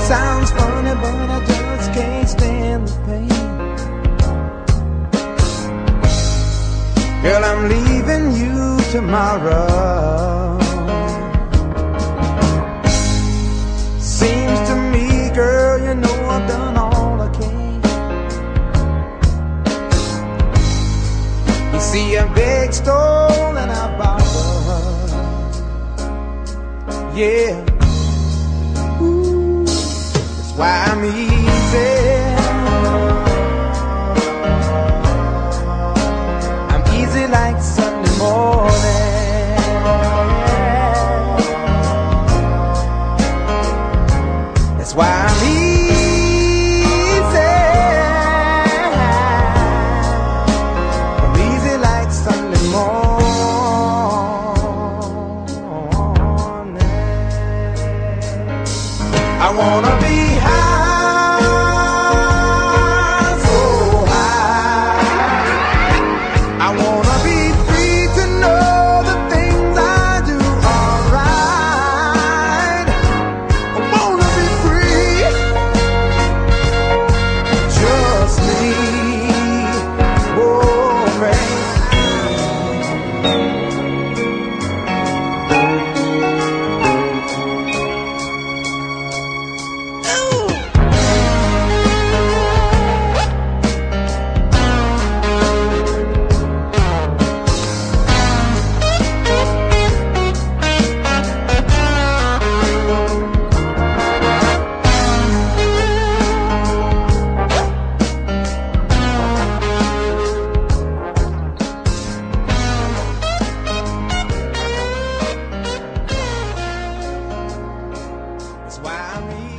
Sounds funny, but I just can't stand the pain. Girl, I'm leaving you tomorrow. Seems to me, girl, you know I've done all I can. You see, I begged, stole, and I borrowed. Yeah. Ooh, that's why I'm easy. Like Sunday morning. That's why I'm easy. I'm easy like Sunday morning. I wanna be high, so high. I wanna why I'm